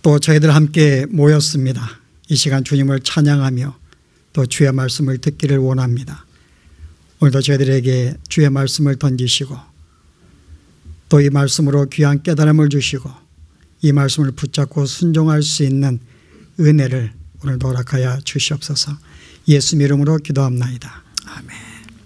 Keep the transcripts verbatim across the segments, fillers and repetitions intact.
또 저희들 함께 모였습니다. 이 시간 주님을 찬양하며 또 주의 말씀을 듣기를 원합니다. 오늘도 저희들에게 주의 말씀을 던지시고 또 이 말씀으로 귀한 깨달음을 주시고 이 말씀을 붙잡고 순종할 수 있는 은혜를 오늘도 허락하여 주시옵소서. 예수 이름으로 기도합나이다. 아멘.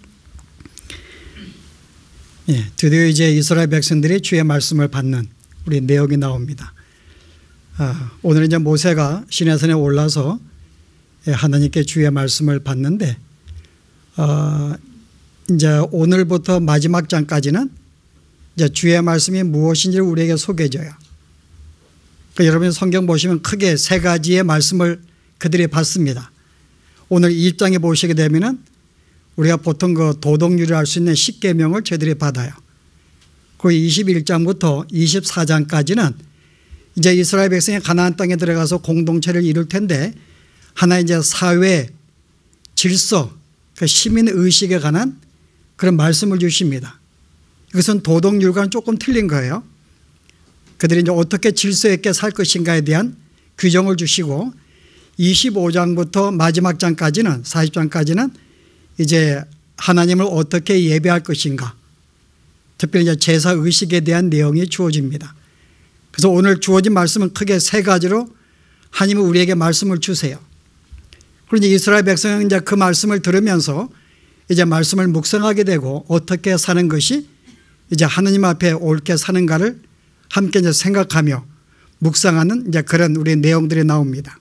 예, 드디어 이제 이스라엘 백성들이 주의 말씀을 받는 우리 내용이 나옵니다. 아, 오늘 이제 모세가 시내산에 올라서 하나님께 주의 말씀을 받는데, 어, 이제 오늘부터 마지막 장까지는 이제 주의 말씀이 무엇인지를 우리에게 소개해줘요. 그러니까 여러분 성경 보시면 크게 세 가지의 말씀을 그들이 받습니다. 오늘 이십 장에 보시게 되면은 우리가 보통 그 도덕률을 알 수 있는 십계명을 저희들이 받아요. 그 이십일 장부터 이십사 장까지는 이제 이스라엘 백성이 가나안 땅에 들어가서 공동체를 이룰 텐데 하나의 이제 사회 질서, 그 시민 의식에 관한 그런 말씀을 주십니다. 이것은 도덕률과는 조금 틀린 거예요. 그들이 이제 어떻게 질서 있게 살 것인가에 대한 규정을 주시고 이십오 장부터 마지막 장까지는 사십 장까지는 이제 하나님을 어떻게 예배할 것인가, 특별히 이제 제사 의식에 대한 내용이 주어집니다. 그래서 오늘 주어진 말씀은 크게 세 가지로 하나님은 우리에게 말씀을 주세요. 그런데 이스라엘 백성은 이제 그 말씀을 들으면서 이제 말씀을 묵상하게 되고 어떻게 사는 것이 이제 하나님 앞에 옳게 사는가를 함께 이제 생각하며 묵상하는 이제 그런 우리 내용들이 나옵니다.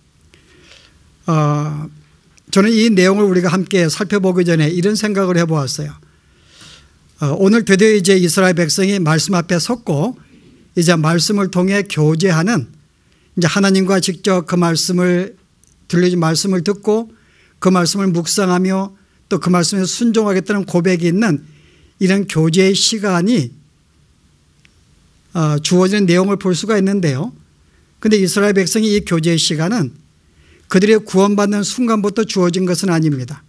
어, 저는 이 내용을 우리가 함께 살펴보기 전에 이런 생각을 해보았어요. 어, 오늘 드디어 이제 이스라엘 백성이 말씀 앞에 섰고 이제 말씀을 통해 교제하는, 이제 하나님과 직접 그 말씀을 들려준 말씀을 듣고 그 말씀을 묵상하며 또 그 말씀에 순종하겠다는 고백이 있는 이런 교제의 시간이 어, 주어지는 내용을 볼 수가 있는데요. 그런데 이스라엘 백성이 이 교제의 시간은 그들의 구원받는 순간부터 주어진 것은 아닙니다.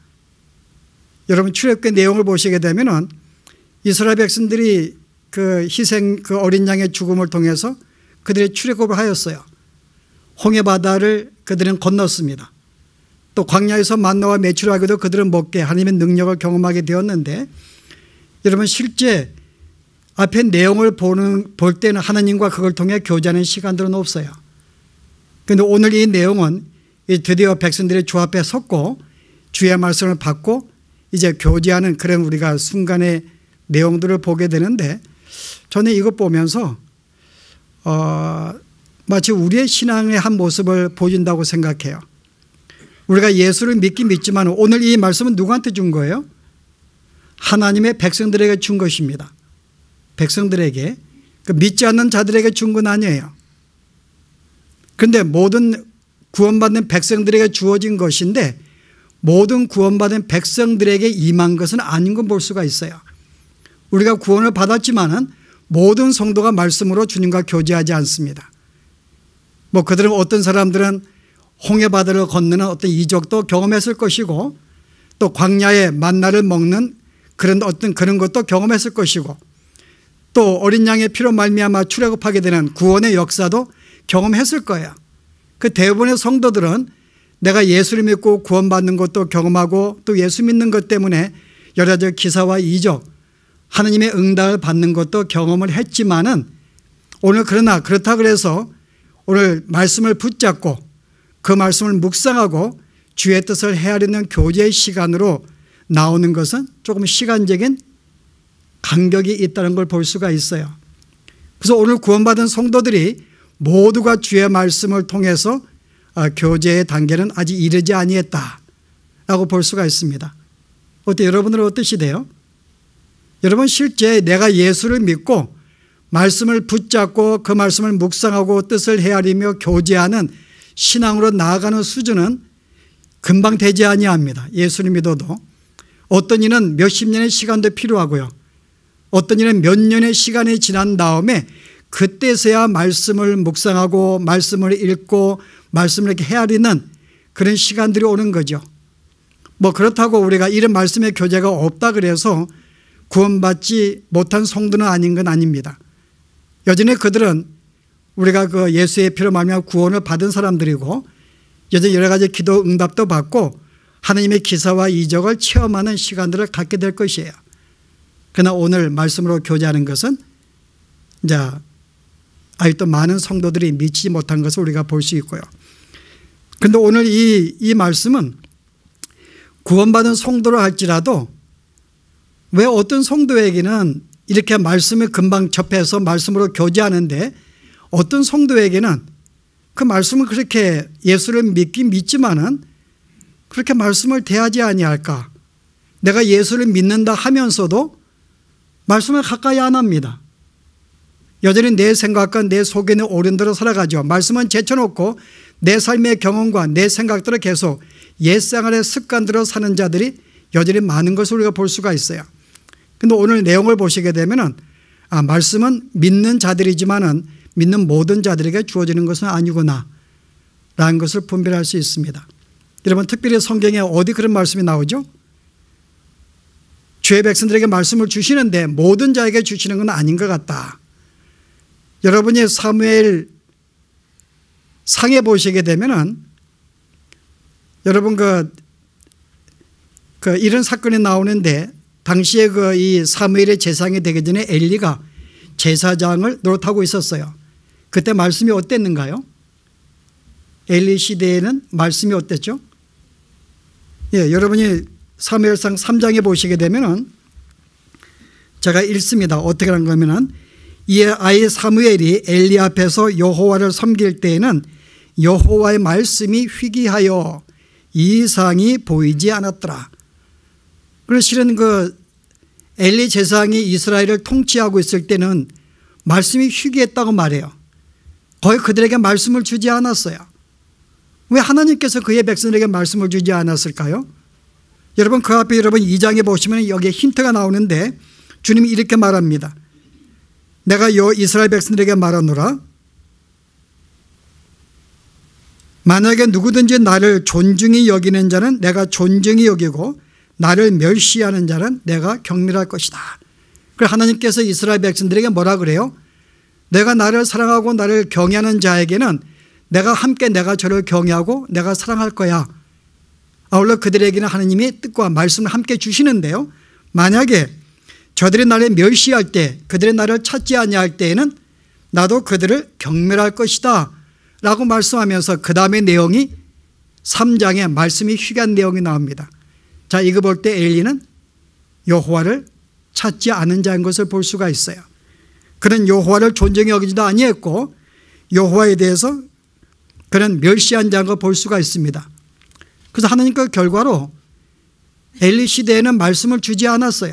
여러분 출애굽기 내용을 보시게 되면은 이스라엘 백성들이 그 희생 그 어린 양의 죽음을 통해서 그들의 출애굽을 하였어요. 홍해 바다를 그들은 건넜습니다. 또 광야에서 만나와 메추라기도 그들은 먹게 하나님의 능력을 경험하게 되었는데, 여러분 실제 앞에 내용을 보는 볼 때는 하나님과 그걸 통해 교제하는 시간들은 없어요. 그런데 오늘 이 내용은 드디어 백성들이 주 앞에 섰고 주의 말씀을 받고 이제 교제하는 그런 우리가 순간의 내용들을 보게 되는데, 저는 이것 보면서 어, 마치 우리의 신앙의 한 모습을 보여준다고 생각해요. 우리가 예수를 믿긴 믿지만 오늘 이 말씀은 누구한테 준 거예요? 하나님의 백성들에게 준 것입니다. 백성들에게, 그 믿지 않는 자들에게 준 건 아니에요. 그런데 모든 구원받는 백성들에게 주어진 것인데 모든 구원받은 백성들에게 임한 것은 아닌 건 볼 수가 있어요. 우리가 구원을 받았지만은 모든 성도가 말씀으로 주님과 교제하지 않습니다. 뭐 그들은 어떤 사람들은 홍해 바다를 건너는 어떤 이적도 경험했을 것이고 또 광야의 만나를 먹는 그런 어떤 그런 것도 경험했을 것이고 또 어린 양의 피로 말미암아 출애굽하게 되는 구원의 역사도 경험했을 거예요. 그 대부분의 성도들은 내가 예수를 믿고 구원받는 것도 경험하고 또 예수 믿는 것 때문에 여러 가지 기사와 이적, 하나님의 응답을 받는 것도 경험을 했지만은 오늘 그러나 그렇다 그래서 오늘 말씀을 붙잡고 그 말씀을 묵상하고 주의 뜻을 헤아리는 교제의 시간으로 나오는 것은 조금 시간적인 간격이 있다는 걸 볼 수가 있어요. 그래서 오늘 구원받은 성도들이 모두가 주의 말씀을 통해서 교제의 단계는 아직 이르지 아니했다라고 볼 수가 있습니다. 어때 여러분들은 어떠시대요? 여러분 실제 내가 예수를 믿고 말씀을 붙잡고 그 말씀을 묵상하고 뜻을 헤아리며 교제하는 신앙으로 나아가는 수준은 금방 되지 아니합니다. 예수를 믿어도 어떤 이는 몇십 년의 시간도 필요하고요. 어떤 이는 몇 년의 시간이 지난 다음에 그때서야 말씀을 묵상하고 말씀을 읽고 말씀을 이렇게 헤아리는 그런 시간들이 오는 거죠. 뭐 그렇다고 우리가 이런 말씀의 교제가 없다 그래서 구원받지 못한 성도는 아닌 건 아닙니다. 여전히 그들은 우리가 그 예수의 피로 말미암아 구원을 받은 사람들이고 여전히 여러 가지 기도 응답도 받고 하나님의 기사와 이적을 체험하는 시간들을 갖게 될 것이에요. 그러나 오늘 말씀으로 교제하는 것은 이제 아직도 많은 성도들이 미치지 못한 것을 우리가 볼 수 있고요. 그런데 오늘 이, 이 말씀은 구원받은 성도로 할지라도 왜 어떤 성도에게는 이렇게 말씀을 금방 접해서 말씀으로 교제하는데 어떤 성도에게는 그 말씀을 그렇게 예수를 믿긴 믿지만은 그렇게 말씀을 대하지 아니할까? 내가 예수를 믿는다 하면서도 말씀을 가까이 안 합니다. 여전히 내 생각과 내 속에 있는 어른대로 살아가죠. 말씀은 제쳐놓고 내 삶의 경험과 내 생각들을 계속 옛생활의 습관대로 사는 자들이 여전히 많은 것을 우리가 볼 수가 있어요. 그런데 오늘 내용을 보시게 되면은 아, 말씀은 믿는 자들이지만은 믿는 모든 자들에게 주어지는 것은 아니구나 라는 것을 분별할 수 있습니다. 여러분 특별히 성경에 어디 그런 말씀이 나오죠? 주의 백성들에게 말씀을 주시는데 모든 자에게 주시는 건 아닌 것 같다. 여러분이 사무엘 상에 보시게 되면은 여러분 그, 그 이런 사건이 나오는데 당시에 그 이 사무엘의 제사장이 되기 전에 엘리가 제사장을 노릇하고 있었어요. 그때 말씀이 어땠는가요? 엘리 시대에는 말씀이 어땠죠? 예, 여러분이 사무엘상 삼 장에 보시게 되면은 제가 읽습니다. 어떻게 하는 거면은 이에 아이 사무엘이 엘리 앞에서 여호와를 섬길 때에는 여호와의 말씀이 희귀하여 이상이 보이지 않았더라. 그래서 실은 그 엘리 제사장이 이스라엘을 통치하고 있을 때는 말씀이 희귀했다고 말해요. 거의 그들에게 말씀을 주지 않았어요. 왜 하나님께서 그의 백성들에게 말씀을 주지 않았을까요? 여러분 그 앞에 여러분 이 장에 보시면 여기에 힌트가 나오는데 주님이 이렇게 말합니다. 내가 요 이스라엘 백성들에게 말하노라. 만약에 누구든지 나를 존중히 여기는 자는 내가 존중히 여기고 나를 멸시하는 자는 내가 경멸할 것이다. 그래서 하나님께서 이스라엘 백성들에게 뭐라 그래요? 내가 나를 사랑하고 나를 경외하는 자에게는 내가 함께 내가 저를 경외하고 내가 사랑할 거야. 아울러 그들에게는 하나님이 뜻과 말씀을 함께 주시는데요. 만약에 저들이 나를 멸시할 때 그들이 나를 찾지 아니할 때에는 나도 그들을 경멸할 것이다 라고 말씀하면서 그 다음에 내용이 삼 장에 말씀이 희귀한 내용이 나옵니다. 자, 이거 볼 때 엘리는 여호와를 찾지 않은 자인 것을 볼 수가 있어요. 그는 여호와를 존중히 여기지도 아니했고 여호와에 대해서 그는 멸시한 자인 걸 볼 수가 있습니다. 그래서 하나님께 결과로 엘리 시대에는 말씀을 주지 않았어요.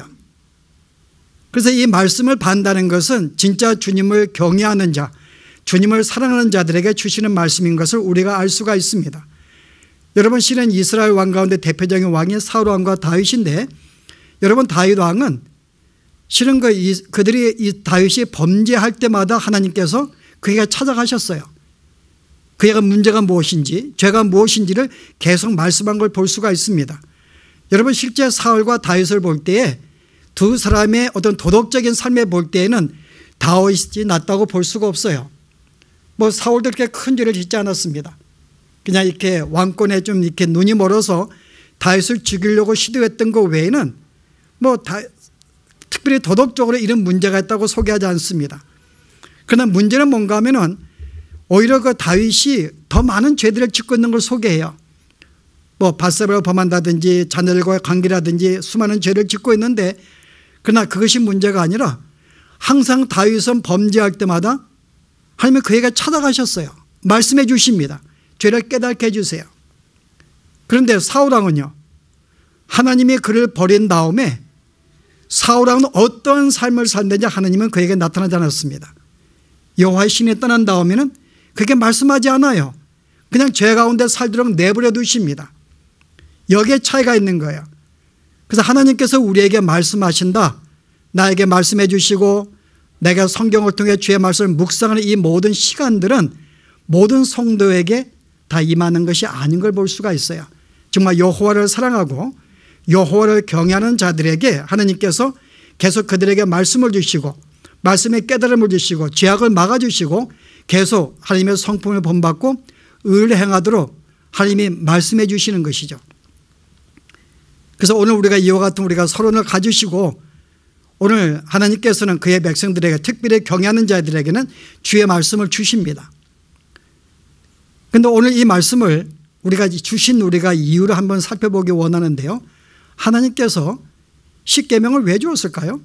그래서 이 말씀을 받는다는 것은 진짜 주님을 경외하는 자, 주님을 사랑하는 자들에게 주시는 말씀인 것을 우리가 알 수가 있습니다. 여러분 실은 이스라엘 왕 가운데 대표적인 왕이 사울 왕과 다윗인데 여러분 다윗 왕은 실은 그 이, 그들이 이 다윗이 범죄할 때마다 하나님께서 그에게 찾아가셨어요. 그에게 문제가 무엇인지 죄가 무엇인지를 계속 말씀한 걸 볼 수가 있습니다. 여러분 실제 사울과 다윗을 볼 때에 두 사람의 어떤 도덕적인 삶에 볼 때에는 다윗이 낫다고 볼 수가 없어요. 뭐 사울도 그렇게 큰 죄를 짓지 않았습니다. 그냥 이렇게 왕권에 좀 이렇게 눈이 멀어서 다윗을 죽이려고 시도했던 것 외에는 뭐 다, 특별히 도덕적으로 이런 문제가 있다고 소개하지 않습니다. 그러나 문제는 뭔가 하면은 오히려 그 다윗이 더 많은 죄들을 짓고 있는 걸 소개해요. 뭐 밧세바를 범한다든지 자녀들과의 관계라든지 수많은 죄를 짓고 있는데 그러나 그것이 문제가 아니라 항상 다윗은 범죄할 때마다 하나님이 그에게 찾아가셨어요. 말씀해 주십니다. 죄를 깨닫게 해주세요. 그런데 사울왕은요, 하나님이 그를 버린 다음에 사울왕은 어떤 삶을 살는지 하나님은 그에게 나타나지 않았습니다. 여호와의 신이 떠난 다음에는 그게 말씀하지 않아요. 그냥 죄 가운데 살도록 내버려 두십니다. 여기에 차이가 있는 거예요. 그래서 하나님께서 우리에게 말씀하신다, 나에게 말씀해 주시고 내가 성경을 통해 주의 말씀을 묵상하는 이 모든 시간들은 모든 성도에게 다 임하는 것이 아닌 걸 볼 수가 있어요. 정말 여호와를 사랑하고 여호와를 경외하는 자들에게 하나님께서 계속 그들에게 말씀을 주시고 말씀의 깨달음을 주시고 죄악을 막아주시고 계속 하나님의 성품을 본받고 의를 행하도록 하나님이 말씀해 주시는 것이죠. 그래서 오늘 우리가 이와 같은 우리가 서론을 가지시고 오늘 하나님께서는 그의 백성들에게 특별히 경외하는 자들에게는 주의 말씀을 주십니다. 그런데 오늘 이 말씀을 우리가 주신 우리가 이유를 한번 살펴보기 원하는데요. 하나님께서 십계명을 왜 주었을까요?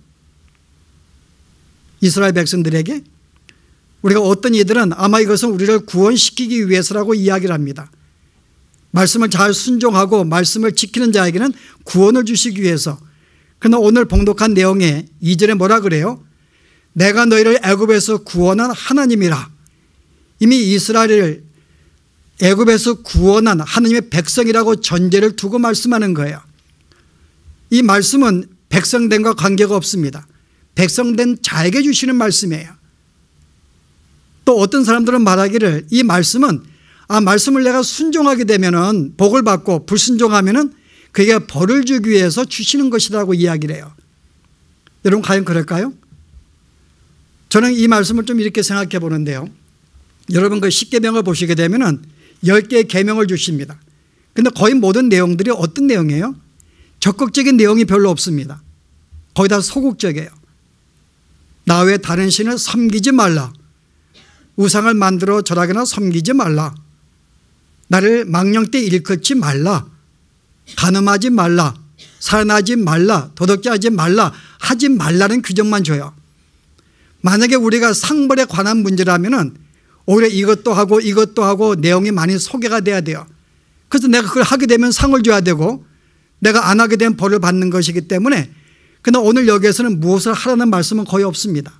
이스라엘 백성들에게 우리가 어떤 이들은 아마 이것은 우리를 구원시키기 위해서라고 이야기를 합니다. 말씀을 잘 순종하고 말씀을 지키는 자에게는 구원을 주시기 위해서. 그러나 오늘 봉독한 내용에 이 절에 뭐라 그래요? 내가 너희를 애굽에서 구원한 하나님이라. 이미 이스라엘을 애굽에서 구원한 하나님의 백성이라고 전제를 두고 말씀하는 거예요. 이 말씀은 백성됨과 관계가 없습니다. 백성된 자에게 주시는 말씀이에요. 또 어떤 사람들은 말하기를 이 말씀은 아 말씀을 내가 순종하게 되면은 복을 받고 불순종하면은 그게 벌을 주기 위해서 주시는 것이라고 이야기를 해요. 여러분 과연 그럴까요? 저는 이 말씀을 좀 이렇게 생각해 보는데요. 여러분 그 십계명을 보시게 되면은 열 개의 계명을 주십니다. 근데 거의 모든 내용들이 어떤 내용이에요? 적극적인 내용이 별로 없습니다. 거의 다 소극적이에요. 나 외에 다른 신을 섬기지 말라. 우상을 만들어 절하거나 섬기지 말라. 나를 망령 때 일컫지 말라. 간음하지 말라. 살인하지 말라. 도덕질하지 말라. 하지 말라는 규정만 줘요. 만약에 우리가 상벌에 관한 문제라면은 오히려 이것도 하고 이것도 하고 내용이 많이 소개가 돼야 돼요. 그래서 내가 그걸 하게 되면 상을 줘야 되고 내가 안 하게 되면 벌을 받는 것이기 때문에. 그러나 오늘 여기에서는 무엇을 하라는 말씀은 거의 없습니다.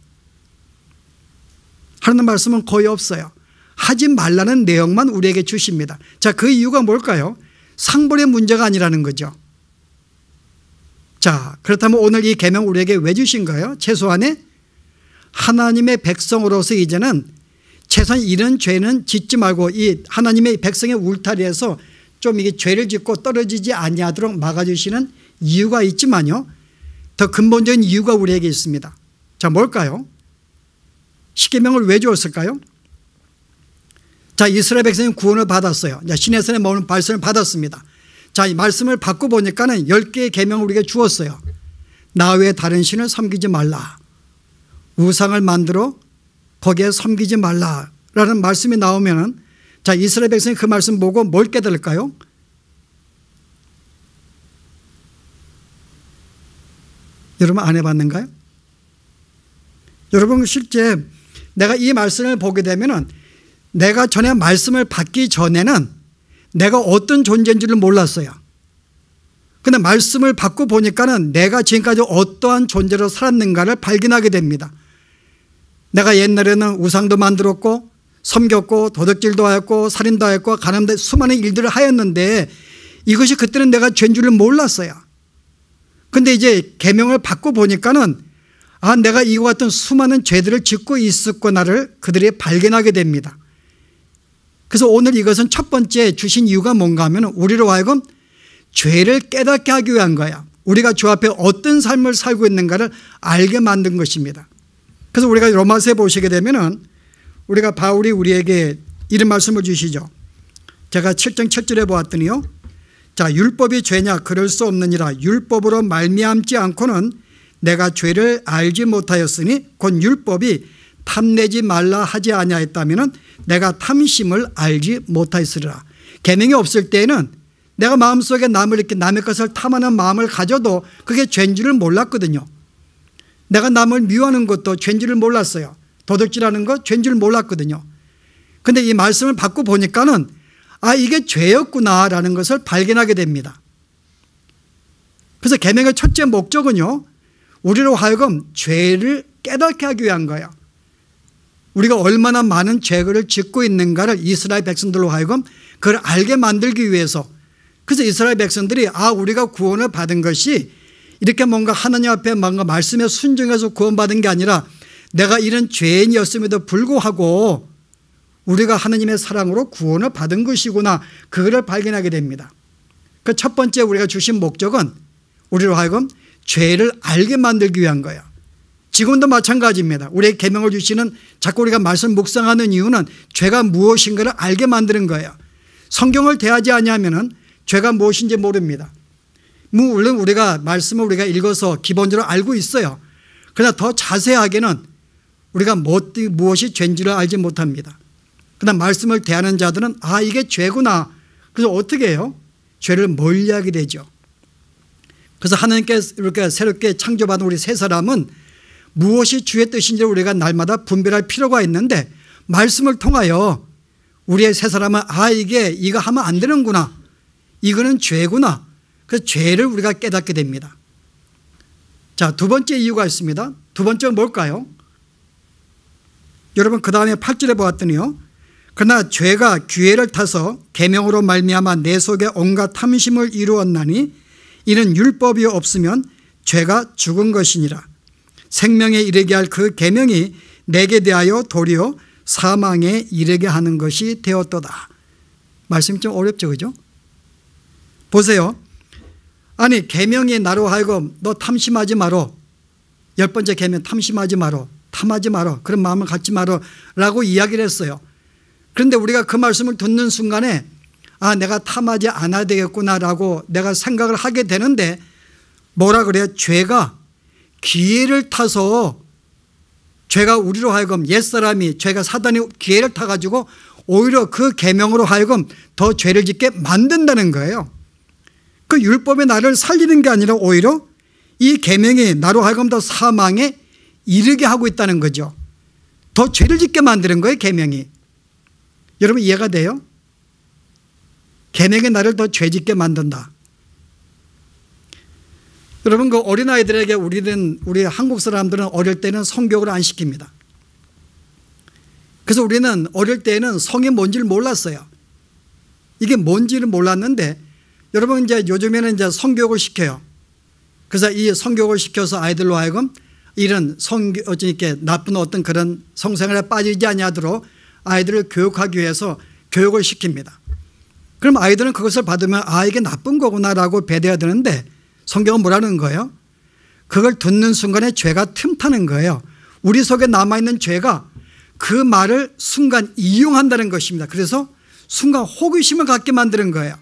하라는 말씀은 거의 없어요. 하지 말라는 내용만 우리에게 주십니다. 자, 그 이유가 뭘까요? 상벌의 문제가 아니라는 거죠. 자, 그렇다면 오늘 이 계명 우리에게 왜 주신 거예요? 최소한에 하나님의 백성으로서 이제는 최소한 이런 죄는 짓지 말고 이 하나님의 백성의 울타리에서 좀 이게 죄를 짓고 떨어지지 아니하도록 막아주시는 이유가 있지만요. 더 근본적인 이유가 우리에게 있습니다. 자, 뭘까요? 십계명을 왜 주었을까요? 자, 이스라엘 백성이 구원을 받았어요. 신의 손에 머무는 말씀을 받았습니다. 자, 이 말씀을 받고 보니까는 열 개의 계명을 우리에게 주었어요. 나 외에 다른 신을 섬기지 말라. 우상을 만들어 거기에 섬기지 말라라는 말씀이 나오면은 자, 이스라엘 백성이 그 말씀 보고 뭘 깨달을까요? 여러분 안 해봤는가요? 여러분 실제 내가 이 말씀을 보게 되면은 내가 전에 말씀을 받기 전에는 내가 어떤 존재인지를 몰랐어요. 근데 말씀을 받고 보니까는 내가 지금까지 어떠한 존재로 살았는가를 발견하게 됩니다. 내가 옛날에는 우상도 만들었고 섬겼고 도둑질도 하였고 살인도 하였고 가늠도 수많은 일들을 하였는데 이것이 그때는 내가 죄인 줄을 몰랐어요. 근데 이제 계명을 받고 보니까는 아 내가 이와 같은 수많은 죄들을 짓고 있었구나를 그들이 발견하게 됩니다. 그래서 오늘 이것은 첫 번째 주신 이유가 뭔가 하면 우리로 하여금 죄를 깨닫게 하기 위한 거야. 우리가 주 앞에 어떤 삶을 살고 있는가를 알게 만든 것입니다. 그래서 우리가 로마서에 보시게 되면은 우리가 바울이 우리에게 이런 말씀을 주시죠. 제가 칠 장 첫 절에 보았더니요. 자, 율법이 죄냐? 그럴 수 없느니라. 율법으로 말미암지 않고는 내가 죄를 알지 못하였으니 곧 율법이 탐내지 말라 하지 아니하였다면은 내가 탐심을 알지 못하였으리라. 계명이 없을 때에는 내가 마음속에 남을 이렇게 남의 것을 탐하는 마음을 가져도 그게 죄인 줄을 몰랐거든요. 내가 남을 미워하는 것도 죄인 줄을 몰랐어요. 도둑질하는 것 죄인 줄 몰랐거든요. 그런데 이 말씀을 받고 보니까는 아 이게 죄였구나라는 것을 발견하게 됩니다. 그래서 계명의 첫째 목적은요. 우리로 하여금 죄를 깨닫게 하기 위한 거예요. 우리가 얼마나 많은 죄를 짓고 있는가를 이스라엘 백성들로 하여금 그걸 알게 만들기 위해서. 그래서 이스라엘 백성들이 아 우리가 구원을 받은 것이 이렇게 뭔가 하나님 앞에 뭔가 말씀에 순종해서 구원받은 게 아니라 내가 이런 죄인이었음에도 불구하고 우리가 하나님의 사랑으로 구원을 받은 것이구나 그거를 발견하게 됩니다. 그 첫 번째 우리가 주신 목적은 우리로 하여금 죄를 알게 만들기 위한 거예요. 지금도 마찬가지입니다. 우리에게 계명을 주시는 자꾸 우리가 말씀 묵상하는 이유는 죄가 무엇인가를 알게 만드는 거예요. 성경을 대하지 아니하면은 죄가 무엇인지 모릅니다. 물론 우리가 말씀을 우리가 읽어서 기본적으로 알고 있어요. 그러나 더 자세하게는 우리가 무엇이 죄인지를 알지 못합니다. 그러나 말씀을 대하는 자들은 아 이게 죄구나. 그래서 어떻게 해요? 죄를 멀리하게 되죠. 그래서 하나님께서 이렇게 새롭게 창조받은 우리 세 사람은 무엇이 주의 뜻인지 우리가 날마다 분별할 필요가 있는데 말씀을 통하여 우리의 세 사람은 아 이게 이거 하면 안 되는구나. 이거는 죄구나. 그래서 죄를 우리가 깨닫게 됩니다. 자, 두 번째 이유가 있습니다. 두 번째는 뭘까요? 여러분 그 다음에 팔 절에 보았더니요. 그러나 죄가 기회를 타서 계명으로 말미암아 내 속에 온갖 탐심을 이루었나니 이는 율법이 없으면 죄가 죽은 것이니라. 생명에 이르게 할 그 계명이 내게 대하여 도리어 사망에 이르게 하는 것이 되었도다. 말씀이 좀 어렵죠, 그죠? 보세요. 아니 계명이 나로 하여금 너 탐심하지 마라. 열 번째 계명 탐심하지 마라. 탐하지 마라. 그런 마음을 갖지 마라 라고 이야기를 했어요. 그런데 우리가 그 말씀을 듣는 순간에 아 내가 탐하지 않아야 되겠구나라고 내가 생각을 하게 되는데 뭐라 그래요? 죄가 기회를 타서 죄가 우리로 하여금 옛사람이 죄가 사단이 기회를 타가지고 오히려 그 계명으로 하여금 더 죄를 짓게 만든다는 거예요. 그 율법이 나를 살리는 게 아니라 오히려 이 계명이 나로 하여금 더 사망에 이르게 하고 있다는 거죠. 더 죄를 짓게 만드는 거예요, 계명이. 여러분 이해가 돼요? 계명이 나를 더 죄짓게 만든다. 여러분 그 어린아이들에게 우리는 우리 한국 사람들은 어릴 때는 성교육을 안 시킵니다. 그래서 우리는 어릴 때는 성이 뭔지를 몰랐어요. 이게 뭔지를 몰랐는데 여러분 이제 요즘에는 이제 성교육을 시켜요. 그래서 이 성교육을 시켜서 아이들로 하여금 이런 성 이렇게 나쁜 어떤 그런 성생활에 빠지지 아니하도록 아이들을 교육하기 위해서 교육을 시킵니다. 그럼 아이들은 그것을 받으면 아 이게 나쁜 거구나라고 배워야 되는데 성경은 뭐라는 거예요? 그걸 듣는 순간에 죄가 틈타는 거예요. 우리 속에 남아있는 죄가 그 말을 순간 이용한다는 것입니다. 그래서 순간 호기심을 갖게 만드는 거예요.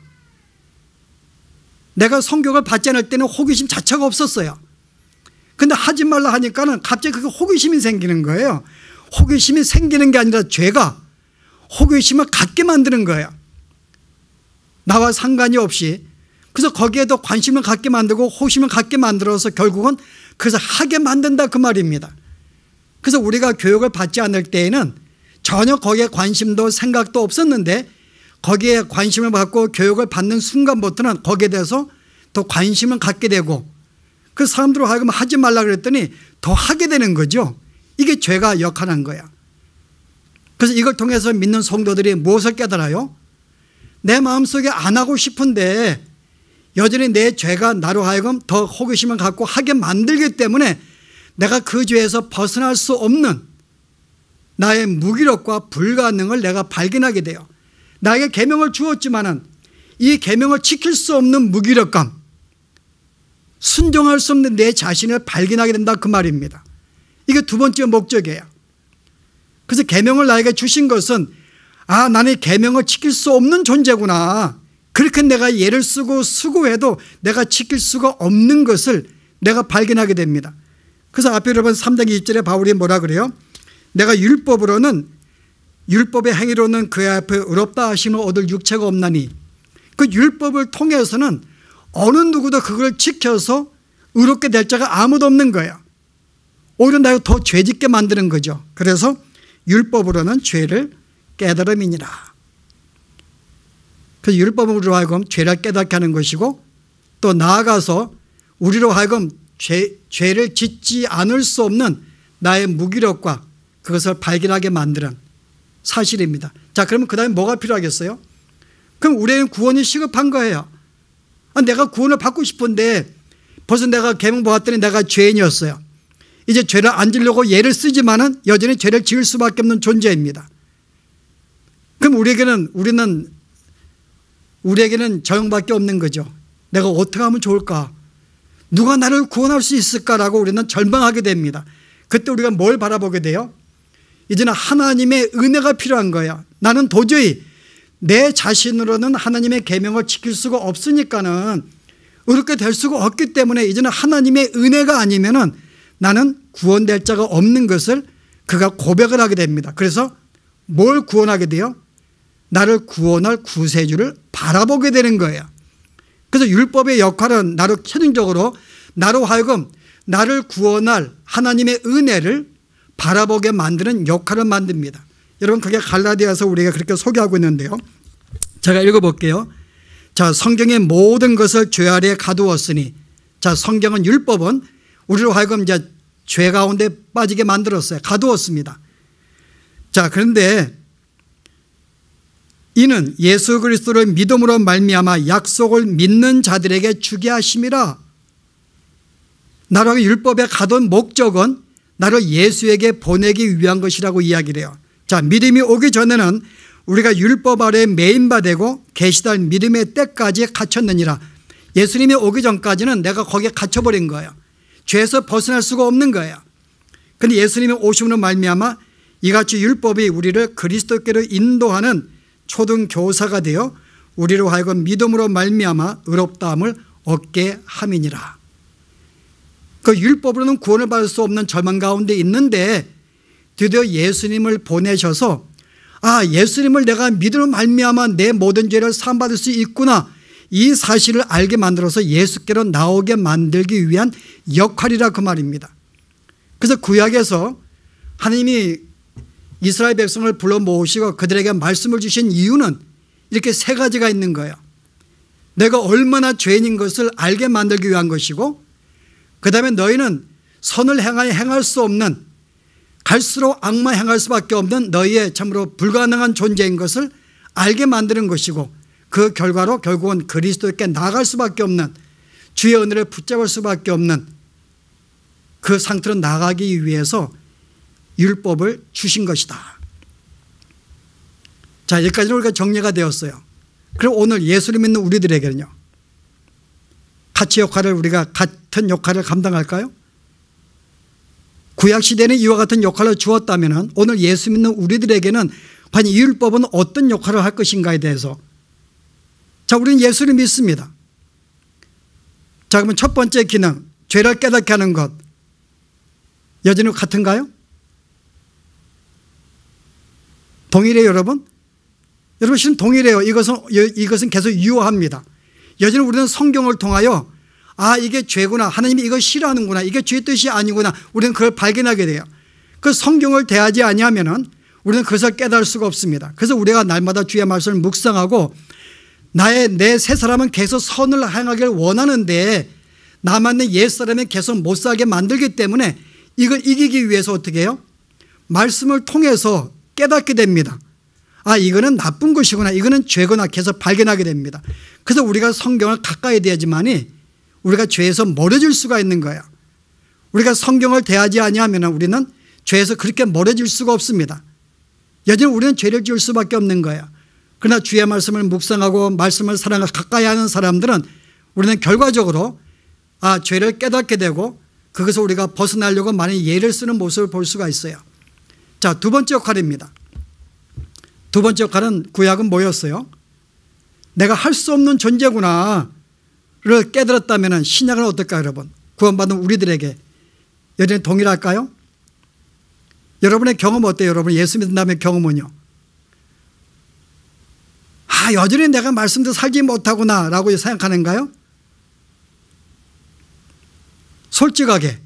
내가 성경을 받지 않을 때는 호기심 자체가 없었어요. 근데 하지 말라 하니까는 갑자기 그게 호기심이 생기는 거예요. 호기심이 생기는 게 아니라 죄가 호기심을 갖게 만드는 거예요. 나와 상관이 없이. 그래서 거기에도 관심을 갖게 만들고 호기심을 갖게 만들어서 결국은 그래서 하게 만든다 그 말입니다. 그래서 우리가 교육을 받지 않을 때에는 전혀 거기에 관심도 생각도 없었는데 거기에 관심을 갖고 교육을 받는 순간부터는 거기에 대해서 더 관심을 갖게 되고 그 사람들로 하여금 하지 말라 그랬더니 더 하게 되는 거죠. 이게 죄가 역할한 거야. 그래서 이걸 통해서 믿는 성도들이 무엇을 깨달아요? 내 마음속에 안 하고 싶은데 여전히 내 죄가 나로 하여금 더 호기심을 갖고 하게 만들기 때문에 내가 그 죄에서 벗어날 수 없는 나의 무기력과 불가능을 내가 발견하게 돼요. 나에게 계명을 주었지만은 이 계명을 지킬 수 없는 무기력감, 순종할 수 없는 내 자신을 발견하게 된다 그 말입니다. 이게 두 번째 목적이에요. 그래서 계명을 나에게 주신 것은 아 나는 계명을 지킬 수 없는 존재구나. 그렇게 내가 예를 쓰고 수고해도 내가 지킬 수가 없는 것을 내가 발견하게 됩니다. 그래서 앞에 여러분 삼 장 이십 절에 바울이 뭐라 그래요? 내가 율법으로는 율법의 행위로는 그의 앞에 의롭다 하심을 얻을 육체가 없나니 그 율법을 통해서는 어느 누구도 그걸 지켜서 의롭게 될 자가 아무도 없는 거예요. 오히려 내가 더 죄짓게 만드는 거죠. 그래서 율법으로는 죄를 깨달음이니라. 그래서 율법으로 하여금 죄를 깨닫게 하는 것이고 또 나아가서 우리로 하여금 죄, 죄를 짓지 않을 수 없는 나의 무기력과 그것을 발견하게 만드는 사실입니다. 자, 그러면 그 다음에 뭐가 필요하겠어요? 그럼 우리는 구원이 시급한 거예요. 아, 내가 구원을 받고 싶은데 벌써 내가 계명 보았더니 내가 죄인이었어요. 이제 죄를 안 지려고 예를 쓰지만은 여전히 죄를 지을 수밖에 없는 존재입니다. 그럼 우리에게는 우리는 우리에게는 저 형밖에 없는 거죠. 내가 어떻게 하면 좋을까? 누가 나를 구원할 수 있을까라고 우리는 절망하게 됩니다. 그때 우리가 뭘 바라보게 돼요? 이제는 하나님의 은혜가 필요한 거야. 나는 도저히 내 자신으로는 하나님의 계명을 지킬 수가 없으니까는 그렇게 될 수가 없기 때문에 이제는 하나님의 은혜가 아니면은 나는 구원될 자가 없는 것을 그가 고백을 하게 됩니다. 그래서 뭘 구원하게 돼요? 나를 구원할 구세주를 바라보게 되는 거예요. 그래서 율법의 역할은 나로 최종적으로 나로 하여금 나를 구원할 하나님의 은혜를 바라보게 만드는 역할을 만듭니다. 여러분 그게 갈라디아서 우리가 그렇게 소개하고 있는데요. 제가 읽어볼게요. 자, 성경의 모든 것을 죄 아래에 가두었으니, 자, 성경은 율법은 우리로 하여금 이제 죄 가운데 빠지게 만들었어요. 가두었습니다. 자, 그런데 이는 예수 그리스도를 믿음으로 말미암아 약속을 믿는 자들에게 주게 하심이라. 나로 율법에 가둔 목적은 나를 예수에게 보내기 위한 것이라고 이야기를 해요. 자, 믿음이 오기 전에는 우리가 율법 아래에 매인바 되고 계시달 믿음의 때까지 갇혔느니라. 예수님이 오기 전까지는 내가 거기에 갇혀버린 거예요. 죄에서 벗어날 수가 없는 거예요. 그런데 예수님이 오심으로 말미암아 이같이 율법이 우리를 그리스도께로 인도하는 초등교사가 되어 우리로 하여금 믿음으로 말미암아 의롭다함을 얻게 함이니라. 그 율법으로는 구원을 받을 수 없는 절망 가운데 있는데 드디어 예수님을 보내셔서 아, 예수님을 내가 믿음으로 말미암아 내 모든 죄를 사함받을 수 있구나, 이 사실을 알게 만들어서 예수께로 나오게 만들기 위한 역할이라 그 말입니다. 그래서 구약에서 하나님이 이스라엘 백성을 불러 모으시고 그들에게 말씀을 주신 이유는 이렇게 세 가지가 있는 거예요. 내가 얼마나 죄인인 것을 알게 만들기 위한 것이고, 그 다음에 너희는 선을 행하여 행할 수 없는, 갈수록 악마 행할 수밖에 없는 너희의 참으로 불가능한 존재인 것을 알게 만드는 것이고, 그 결과로 결국은 그리스도께 나아갈 수밖에 없는, 주의 은혜를 붙잡을 수밖에 없는 그 상태로 나아가기 위해서 율법을 주신 것이다. 자, 여기까지는 우리가 정리가 되었어요. 그럼 오늘 예수를 믿는 우리들에게는요, 같이 역할을 우리가 같은 역할을 감당할까요? 구약시대는 이와 같은 역할을 주었다면 오늘 예수 믿는 우리들에게는 과연 이 율법은 어떤 역할을 할 것인가에 대해서, 자, 우리는 예수를 믿습니다. 자, 그러면 첫 번째 기능, 죄를 깨닫게 하는 것, 여전히 같은가요? 동일해요, 여러분? 여러분 실은 동일해요. 이것은, 이것은 계속 유효합니다. 여전히 우리는 성경을 통하여 아, 이게 죄구나, 하나님이 이걸 싫어하는구나, 이게 죄의 뜻이 아니구나, 우리는 그걸 발견하게 돼요. 그 성경을 대하지 아니하면은 우리는 그것을 깨달을 수가 없습니다. 그래서 우리가 날마다 주의 말씀을 묵상하고 나의 내 새 사람은 계속 선을 행하길 원하는데 나만 옛 사람은 계속 못 살게 만들기 때문에 이걸 이기기 위해서 어떻게 해요? 말씀을 통해서 깨닫게 됩니다. 아, 이거는 나쁜 것이구나, 이거는 죄구나 계속 발견하게 됩니다. 그래서 우리가 성경을 가까이 대야지만이 우리가 죄에서 멀어질 수가 있는 거예요. 우리가 성경을 대하지 아니하면 우리는 죄에서 그렇게 멀어질 수가 없습니다. 여전히 우리는 죄를 지을 수밖에 없는 거예요. 그러나 주의 말씀을 묵상하고 말씀을 사랑하고 가까이 하는 사람들은 우리는 결과적으로 아, 죄를 깨닫게 되고 그것을 우리가 벗어나려고 많은 예를 쓰는 모습을 볼 수가 있어요. 자, 두 번째 역할입니다. 두 번째 역할은 구약은 뭐였어요? 내가 할 수 없는 존재구나 를 깨달았다면 신약은 어떨까요, 여러분? 구원받은 우리들에게 여전히 동일할까요? 여러분의 경험 어때요? 여러분 예수 믿은 다음에 경험은요? 아, 여전히 내가 말씀대로 살지 못하구나 라고 생각하는가요? 솔직하게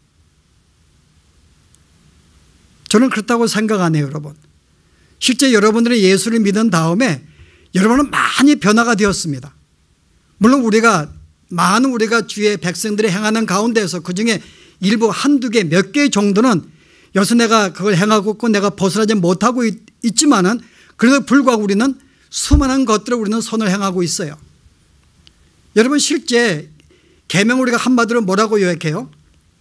저는 그렇다고 생각 안 해요, 여러분. 실제 여러분들이 예수를 믿은 다음에 여러분은 많이 변화가 되었습니다. 물론 우리가 많은 우리가 주의 백성들이 행하는 가운데서 그중에 일부 한두 개 몇 개 정도는 여기서 내가 그걸 행하고 있고 내가 벗어나지 못하고 있, 있지만은 그래도 불구하고 우리는 수많은 것들을 우리는 선을 행하고 있어요. 여러분 실제 계명 우리가 한마디로 뭐라고 요약해요?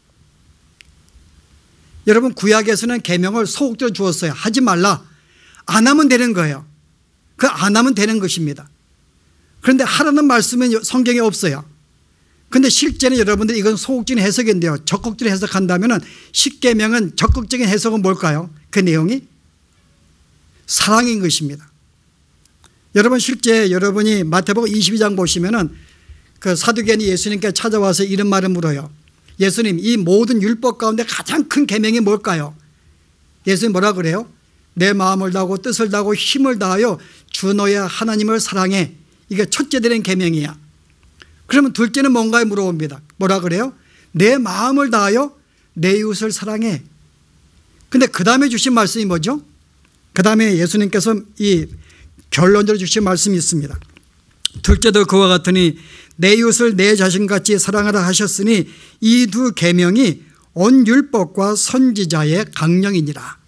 여러분 구약에서는 계명을 소극적으로 주었어요. 하지 말라. 안 하면 되는 거예요. 그 안 하면 되는 것입니다. 그런데 하라는 말씀은 성경에 없어요. 그런데 실제는 여러분들 이건 소극적인 해석인데요. 적극적으로 해석한다면 십계명은 적극적인 해석은 뭘까요? 그 내용이 사랑인 것입니다. 여러분 실제 여러분이 마태복음 이십이 장 보시면은 그 사두개인이 예수님께 찾아와서 이런 말을 물어요. 예수님, 이 모든 율법 가운데 가장 큰 계명이 뭘까요? 예수님 뭐라 그래요? 내 마음을 다하고 뜻을 다하고 힘을 다하여 주 너의 하나님을 사랑해. 이게 첫째 되는 계명이야. 그러면 둘째는 뭔가에 물어봅니다. 뭐라 그래요? 내 마음을 다하여 내 이웃을 사랑해. 근데 그 다음에 주신 말씀이 뭐죠? 그 다음에 예수님께서 이 결론적으로 주신 말씀이 있습니다. 둘째도 그와 같으니 내 이웃을 내 자신같이 사랑하라 하셨으니 이 두 계명이 온 율법과 선지자의 강령이니라.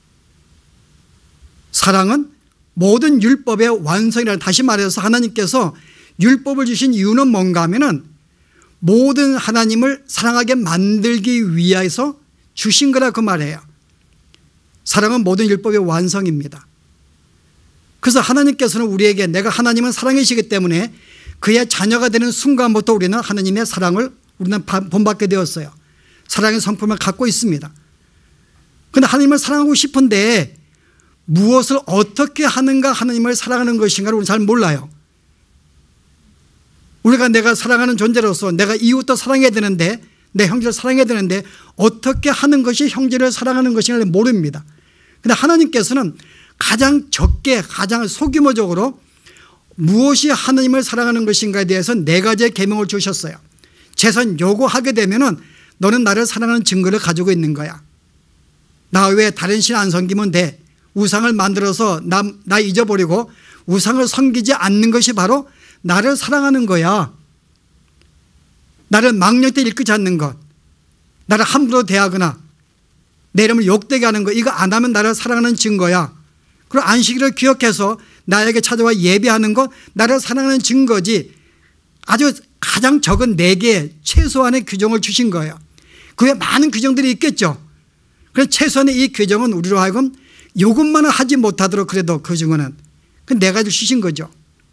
사랑은 모든 율법의 완성이라. 다시 말해서 하나님께서 율법을 주신 이유는 뭔가 하면은 모든 하나님을 사랑하게 만들기 위해서 주신 거라 그 말이에요. 사랑은 모든 율법의 완성입니다. 그래서 하나님께서는 우리에게 내가 하나님은 사랑이시기 때문에 그의 자녀가 되는 순간부터 우리는 하나님의 사랑을 우리는 본받게 되었어요. 사랑의 성품을 갖고 있습니다. 그런데 하나님을 사랑하고 싶은데 무엇을 어떻게 하는가 하나님을 사랑하는 것인가를 우리는 잘 몰라요. 우리가 내가 사랑하는 존재로서 내가 이웃도 사랑해야 되는데 내 형제를 사랑해야 되는데 어떻게 하는 것이 형제를 사랑하는 것인가를 모릅니다. 그런데 하나님께서는 가장 적게 가장 소규모적으로 무엇이 하나님을 사랑하는 것인가에 대해서 네 가지의 계명을 주셨어요. 최소한 요구하게 되면은 너는 나를 사랑하는 증거를 가지고 있는 거야. 나 외에 다른 신 안 섬기면 돼. 우상을 만들어서 나, 나 잊어버리고 우상을 섬기지 않는 것이 바로 나를 사랑하는 거야. 나를 망령되이 일으키지 않는 것, 나를 함부로 대하거나 내 이름을 욕되게 하는 거, 이거 안 하면 나를 사랑하는 증거야. 그리고 안식일을 기억해서 나에게 찾아와 예배하는 것, 나를 사랑하는 증거지. 아주 가장 적은 네 개의 최소한의 규정을 주신 거예요. 그 외에 많은 규정들이 있겠죠. 그래서 최소한의 이 규정은 우리로 하여금 이것만은 하지 못하도록 그래도 그 중에는 그 네 가지 주신 거죠.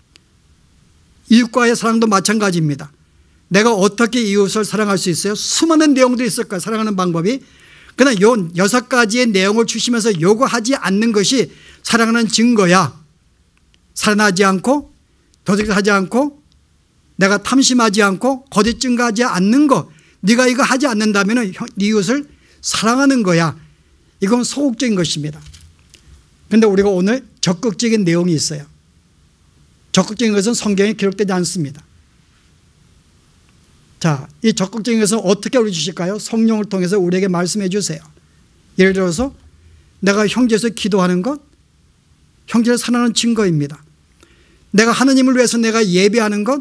이웃과의 사랑도 마찬가지입니다. 내가 어떻게 이웃을 사랑할 수 있어요? 수많은 내용들이 있을 거예요. 사랑하는 방법이. 그러나 요 여섯 가지의 내용을 주시면서 요구하지 않는 것이 사랑하는 증거야. 살인하지 않고 도둑질하지 않고 내가 탐심하지 않고 거짓 증거하지 않는 것, 네가 이거 하지 않는다면 네 이웃을 사랑하는 거야. 이건 소극적인 것입니다. 그런데 우리가 오늘 적극적인 내용이 있어요. 적극적인 것은 성경에 기록되지 않습니다. 자, 이 적극적인 것은 어떻게 우리 주실까요? 성령을 통해서 우리에게 말씀해 주세요. 예를 들어서 내가 형제에서 기도하는 것, 형제를 사랑하는 증거입니다. 내가 하나님을 위해서 내가 예배하는 것,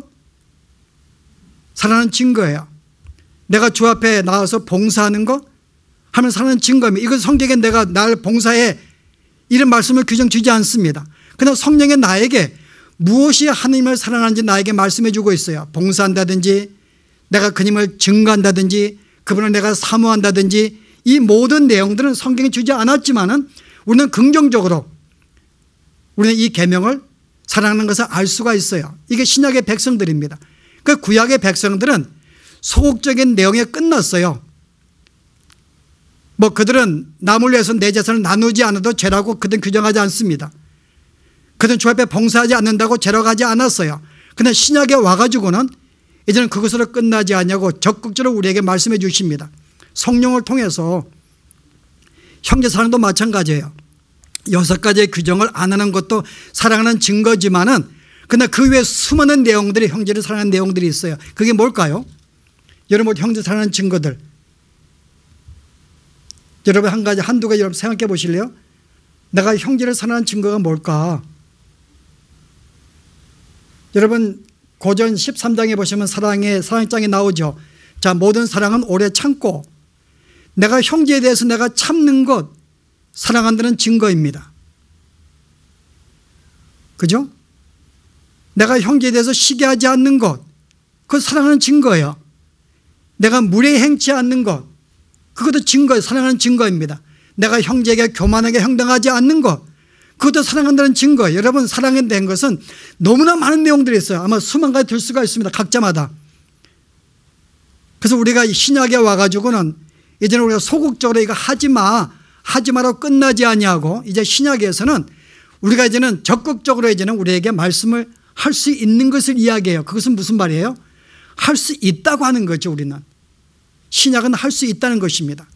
사랑하는 증거예요. 내가 주 앞에 나와서 봉사하는 것 하면 사랑하는 증거입니다. 이건 성경에 내가 날 봉사해 이런 말씀을 규정 주지 않습니다. 그러나 성령의 나에게 무엇이 하나님을 사랑하는지 나에게 말씀해 주고 있어요. 봉사한다든지 내가 그님을 증거한다든지 그분을 내가 사모한다든지 이 모든 내용들은 성경에 주지 않았지만은 우리는 긍정적으로 우리는 이 계명을 사랑하는 것을 알 수가 있어요. 이게 신약의 백성들입니다. 그 구약의 백성들은 소극적인 내용에 끝났어요. 뭐 그들은 남을 위해서 내 재산을 나누지 않아도 죄라고 그들은 규정하지 않습니다. 그들은 주 앞에 봉사하지 않는다고 죄라고 하지 않았어요. 그러나 신약에 와가지고는 이제는 그것으로 끝나지 않냐고 적극적으로 우리에게 말씀해 주십니다. 성령을 통해서 형제 사랑도 마찬가지예요. 여섯 가지의 규정을 안 하는 것도 사랑하는 증거지만은 그러나 그 외에 수많은 내용들이 형제를 사랑하는 내용들이 있어요. 그게 뭘까요? 여러분 형제 사랑하는 증거들. 여러분 한 가지 한두 가지 여러분 생각해 보실래요? 내가 형제를 사랑하는 증거가 뭘까? 여러분 고전 십삼 장에 보시면 사랑의 사랑장이 나오죠. 자, 모든 사랑은 오래 참고 내가 형제에 대해서 내가 참는 것 사랑한다는 증거입니다. 그죠? 내가 형제에 대해서 시기하지 않는 것 그것 사랑하는 증거예요. 내가 무례히 행치 않는 것 그것도 증거예요. 사랑하는 증거입니다. 내가 형제에게 교만하게 행동하지 않는 것 그것도 사랑한다는 증거예요. 여러분 사랑에 대한 것은 너무나 많은 내용들이 있어요. 아마 수만 가지 들 수가 있습니다. 각자마다. 그래서 우리가 신약에 와가지고는 이제는 우리가 소극적으로 이거 하지마 하지마로 끝나지 아니하고 이제 신약에서는 우리가 이제는 적극적으로 이제는 우리에게 말씀을 할 수 있는 것을 이야기해요. 그것은 무슨 말이에요? 할 수 있다고 하는 거죠. 우리는 신약은 할 수 있다는 것입니다.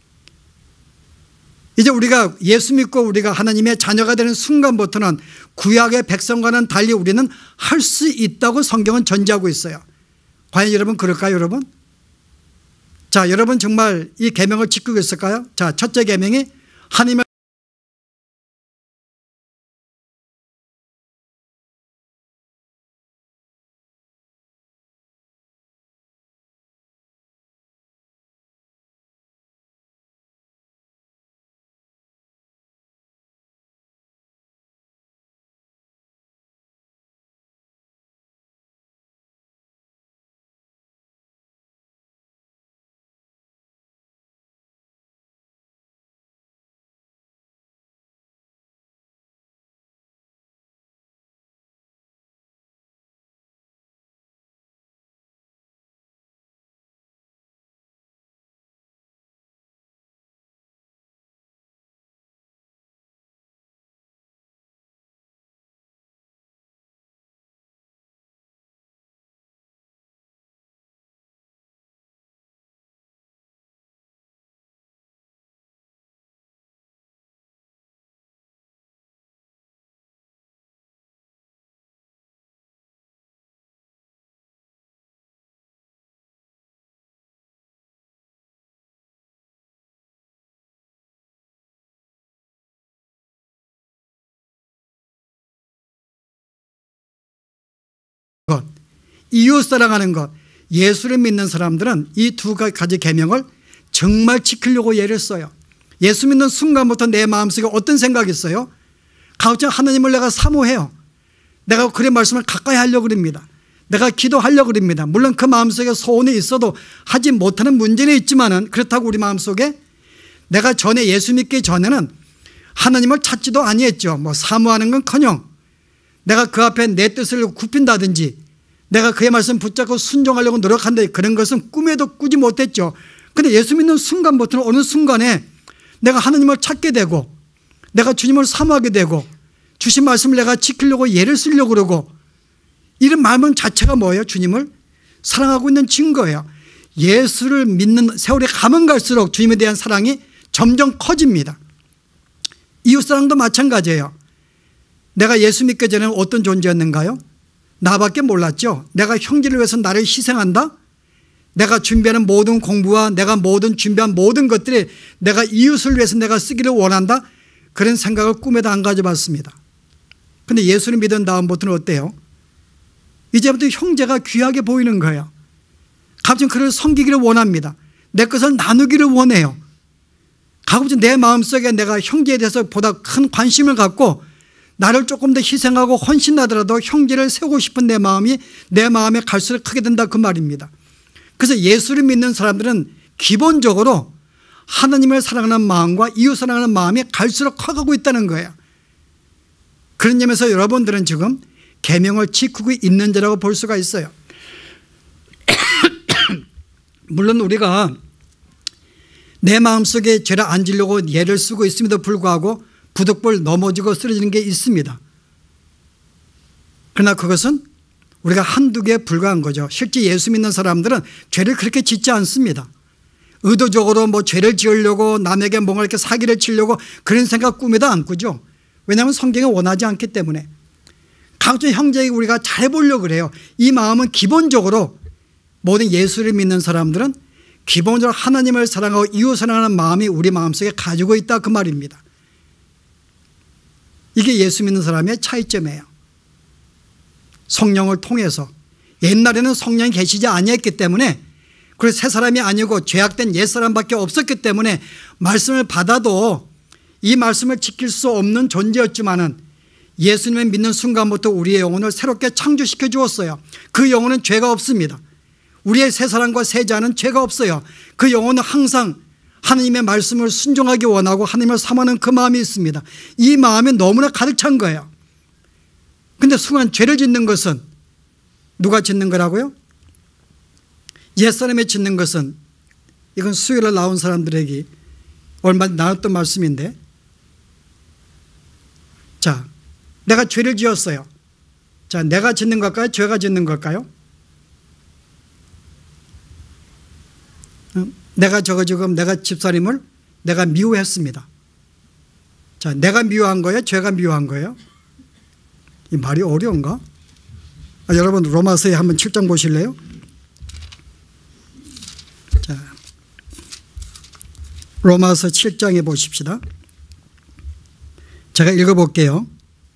이제 우리가 예수 믿고 우리가 하나님의 자녀가 되는 순간부터는 구약의 백성과는 달리 우리는 할 수 있다고 성경은 전제하고 있어요. 과연 여러분 그럴까요? 여러분? 자, 여러분 정말 이 계명을 지키고 있을까요? 자, 첫째 계명이 하나님의 것, 이웃 사랑하는 것, 예수를 믿는 사람들은 이 두 가지 계명을 정말 지키려고 애를 써요. 예수 믿는 순간부터 내 마음속에 어떤 생각이 있어요? 가급적 하나님을 내가 사모해요. 내가 그의 말씀을 가까이 하려고 합니다. 내가 기도하려고 합니다. 물론 그 마음속에 소원이 있어도 하지 못하는 문제는 있지만은 그렇다고 우리 마음속에 내가 전에 예수 믿기 전에는 하나님을 찾지도 아니했죠. 뭐 사모하는 건커녕 내가 그 앞에 내 뜻을 굽힌다든지 내가 그의 말씀 붙잡고 순종하려고 노력한다, 그런 것은 꿈에도 꾸지 못했죠. 그런데 예수 믿는 순간부터는 어느 순간에 내가 하나님을 찾게 되고 내가 주님을 사모하게 되고 주신 말씀을 내가 지키려고 예를 쓰려고 그러고, 이런 마음 자체가 뭐예요? 주님을 사랑하고 있는 증거예요. 예수를 믿는 세월이 가면 갈수록 주님에 대한 사랑이 점점 커집니다. 이웃사랑도 마찬가지예요. 내가 예수 믿기 전에는 어떤 존재였는가요? 나밖에 몰랐죠. 내가 형제를 위해서 나를 희생한다? 내가 준비하는 모든 공부와 내가 모든 준비한 모든 것들이 내가 이웃을 위해서 내가 쓰기를 원한다? 그런 생각을 꿈에도 안 가져봤습니다. 그런데 예수를 믿은 다음부터는 어때요? 이제부터 형제가 귀하게 보이는 거예요. 가급적 그를 섬기기를 원합니다. 내 것을 나누기를 원해요. 가급적 내 마음속에 내가 형제에 대해서 보다 큰 관심을 갖고 나를 조금 더 희생하고 헌신하더라도 형제를 세우고 싶은 내 마음이 내 마음에 갈수록 크게 된다, 그 말입니다. 그래서 예수를 믿는 사람들은 기본적으로 하나님을 사랑하는 마음과 이웃 사랑하는 마음이 갈수록 커가고 있다는 거예요. 그런 점에서 여러분들은 지금 계명을 지키고 있는 자라고 볼 수가 있어요. 물론 우리가 내 마음속에 죄를 안 지려고 예를 쓰고 있음에도 불구하고 부득불 넘어지고 쓰러지는 게 있습니다. 그러나 그것은 우리가 한두 개에 불과한 거죠. 실제 예수 믿는 사람들은 죄를 그렇게 짓지 않습니다. 의도적으로 뭐 죄를 지으려고 남에게 뭔가 이렇게 사기를 치려고 그런 생각 꿈에도 안 꾸죠. 왜냐하면 성경이 원하지 않기 때문에. 각종 형제에게 우리가 잘해보려고 그래요. 이 마음은 기본적으로 모든 예수를 믿는 사람들은 기본적으로 하나님을 사랑하고 이웃 사랑하는 마음이 우리 마음속에 가지고 있다, 그 말입니다. 이게 예수 믿는 사람의 차이점이에요. 성령을 통해서. 옛날에는 성령이 계시지 아니했기 때문에, 그리고 새 사람이 아니고 죄악된 옛사람밖에 없었기 때문에 말씀을 받아도 이 말씀을 지킬 수 없는 존재였지만은 예수님을 믿는 순간부터 우리의 영혼을 새롭게 창조시켜 주었어요. 그 영혼은 죄가 없습니다. 우리의 새 사람과 새 자는 죄가 없어요. 그 영혼은 항상 하나님의 말씀을 순종하기 원하고 하나님을 사모하는 그 마음이 있습니다. 이 마음이 너무나 가득 찬 거예요. 그런데 순간 죄를 짓는 것은 누가 짓는 거라고요? 옛사람에 짓는 것은 이건 수요일에 나온 사람들에게 얼마 나눴던 말씀인데, 자, 내가 죄를 지었어요. 자, 내가 짓는 걸까요? 죄가 짓는 걸까요? 내가 저거 지금 내가 집사님을 내가 미워했습니다. 자, 내가 미워한 거예요? 죄가 미워한 거예요? 이 말이 어려운가? 아, 여러분 로마서에 한번 칠 장 보실래요? 자, 로마서 칠 장에 보십시다. 제가 읽어볼게요.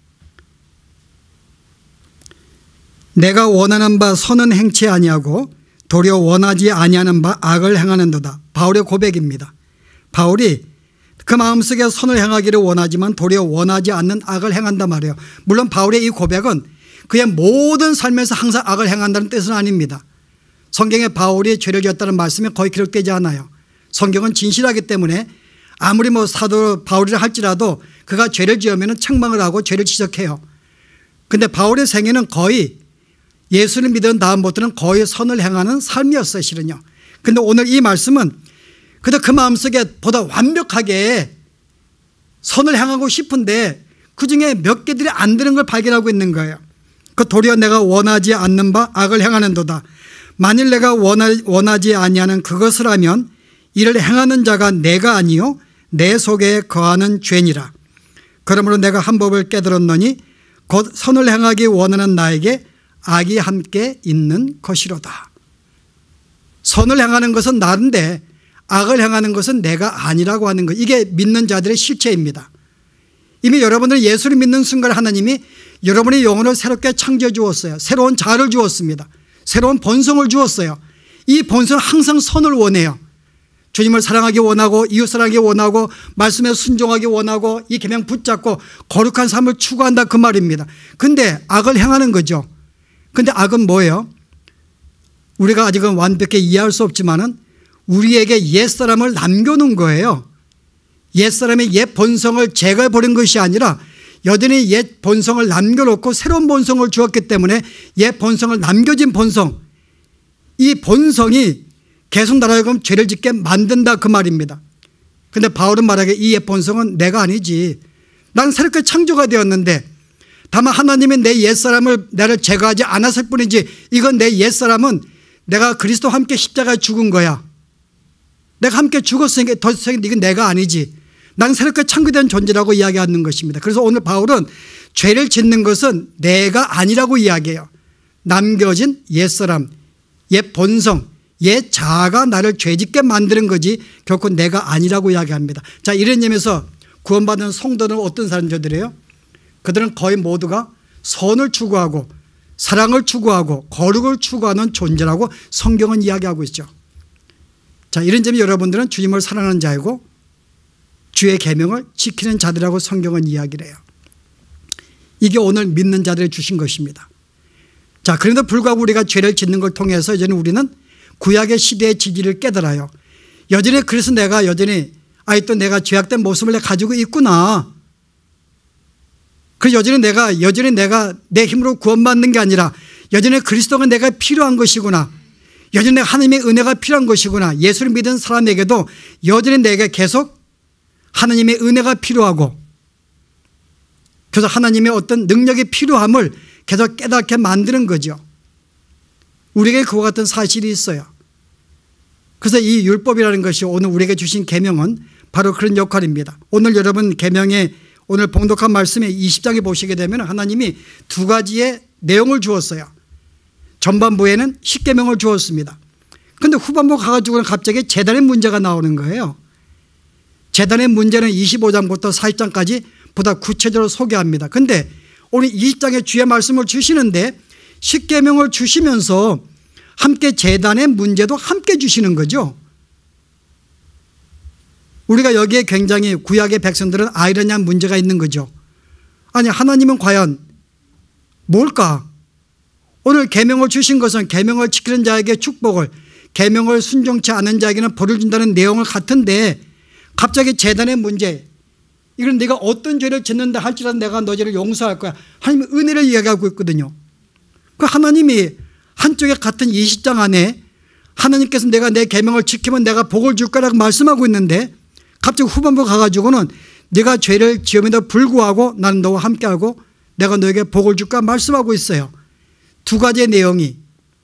내가 원하는 바 선은 행치 아니하고 도리어 원하지 아니하는 바 악을 행하는도다. 바울의 고백입니다. 바울이 그 마음속에 선을 행하기를 원하지만 도리어 원하지 않는 악을 행한단 말이에요. 물론 바울의 이 고백은 그의 모든 삶에서 항상 악을 행한다는 뜻은 아닙니다. 성경에 바울이 죄를 지었다는 말씀이 거의 기록되지 않아요. 성경은 진실하기 때문에 아무리 뭐 사도 바울이라 할지라도 그가 죄를 지으면 책망을 하고 죄를 지적해요. 그런데 바울의 생애는 거의 예수를 믿은 다음부터는 거의 선을 행하는 삶이었어요, 실은요. 그런데 오늘 이 말씀은 그저 그 마음속에 보다 완벽하게 선을 행하고 싶은데 그중에 몇 개들이 안 되는 걸 발견하고 있는 거예요. 그 도리어 내가 원하지 않는 바 악을 행하는도다. 만일 내가 원하, 원하지 아니하는 그것을 하면 이를 행하는 자가 내가 아니요 내 속에 거하는 죄니라. 그러므로 내가 한 법을 깨달았노니 곧 선을 행하기 원하는 나에게 악이 함께 있는 것이로다. 선을 행하는 것은 나인데 악을 행하는 것은 내가 아니라고 하는 것. 이게 믿는 자들의 실체입니다. 이미 여러분들 예수를 믿는 순간 하나님이 여러분의 영혼을 새롭게 창조해 주었어요. 새로운 자아를 주었습니다. 새로운 본성을 주었어요. 이 본성은 항상 선을 원해요. 주님을 사랑하기 원하고 이웃 사랑하기 원하고 말씀에 순종하기 원하고 이 계명 붙잡고 거룩한 삶을 추구한다 그 말입니다. 그런데 악을 행하는 거죠. 그런데 악은 뭐예요? 우리가 아직은 완벽히 이해할 수 없지만은 우리에게 옛사람을 남겨놓은 거예요. 옛사람의 옛 본성을 제거해버린 것이 아니라 여전히 옛 본성을 남겨놓고 새로운 본성을 주었기 때문에 옛 본성을 남겨진 본성, 이 본성이 계속 나를 하여금 죄를 짓게 만든다 그 말입니다. 그런데 바울은 말하기에 이 옛 본성은 내가 아니지. 난 새롭게 창조가 되었는데 다만 하나님이 내 옛사람을 나를 제거하지 않았을 뿐이지 이건 내 옛사람은 내가 그리스도와 함께 십자가에 죽은 거야. 내가 함께 죽었으니까 더 이상 이건 내가 아니지. 나는 새롭게 창조된 존재라고 이야기하는 것입니다. 그래서 오늘 바울은 죄를 짓는 것은 내가 아니라고 이야기해요. 남겨진 옛사람, 옛 본성, 옛 자아가 나를 죄짓게 만드는 거지 결코 내가 아니라고 이야기합니다. 자, 이런 의미에서 구원받은 성도는 어떤 사람들이에요? 그들은 거의 모두가 선을 추구하고 사랑을 추구하고 거룩을 추구하는 존재라고 성경은 이야기하고 있죠. 자, 이런 점이 여러분들은 주님을 사랑하는 자이고 주의 계명을 지키는 자들이라고 성경은 이야기를 해요. 이게 오늘 믿는 자들이 주신 것입니다. 자, 그런데 불구하고 우리가 죄를 짓는 걸 통해서 이제는 우리는 구약의 시대의 진리를 깨달아요. 여전히 그래서 내가 여전히 아이 또 내가 죄악된 모습을 가지고 있구나. 그 여전히 내가 여전히 내가 내 힘으로 구원받는 게 아니라 여전히 그리스도가 내가 필요한 것이구나. 여전히 하나님의 은혜가 필요한 것이구나. 예수를 믿은 사람에게도 여전히 내게 계속 하나님의 은혜가 필요하고 그래서 하나님의 어떤 능력이 필요함을 계속 깨닫게 만드는 거죠. 우리에게 그와 같은 사실이 있어요. 그래서 이 율법이라는 것이 오늘 우리에게 주신 계명은 바로 그런 역할입니다. 오늘 여러분 계명의 오늘 봉독한 말씀에 이십 장에 보시게 되면 하나님이 두 가지의 내용을 주었어요. 전반부에는 십계명을 주었습니다. 그런데 후반부 가가지고는 갑자기 제단의 문제가 나오는 거예요. 제단의 문제는 이십오 장부터 사십 장까지 보다 구체적으로 소개합니다. 그런데 오늘 이십 장에 주의 말씀을 주시는데 십계명을 주시면서 함께 제단의 문제도 함께 주시는 거죠. 우리가 여기에 굉장히 구약의 백성들은 아이러니한 문제가 있는 거죠. 아니 하나님은 과연 뭘까? 오늘 계명을 주신 것은 계명을 지키는 자에게 축복을, 계명을 순종치 않은 자에게는 벌을 준다는 내용을 같은데 갑자기 제단의 문제, 이건 네가 어떤 죄를 짓는다 할지라도 내가 너 죄를 용서할 거야. 하나님의 은혜를 이야기하고 있거든요. 그 하나님이 한쪽에 같은 이십 장 안에 하나님께서 내가 내 계명을 지키면 내가 복을 줄 거라고 말씀하고 있는데 갑자기 후반부 가가지고는 네가 죄를 지음에도 불구하고 나는 너와 함께하고 내가 너에게 복을 줄까 말씀하고 있어요. 두 가지의 내용이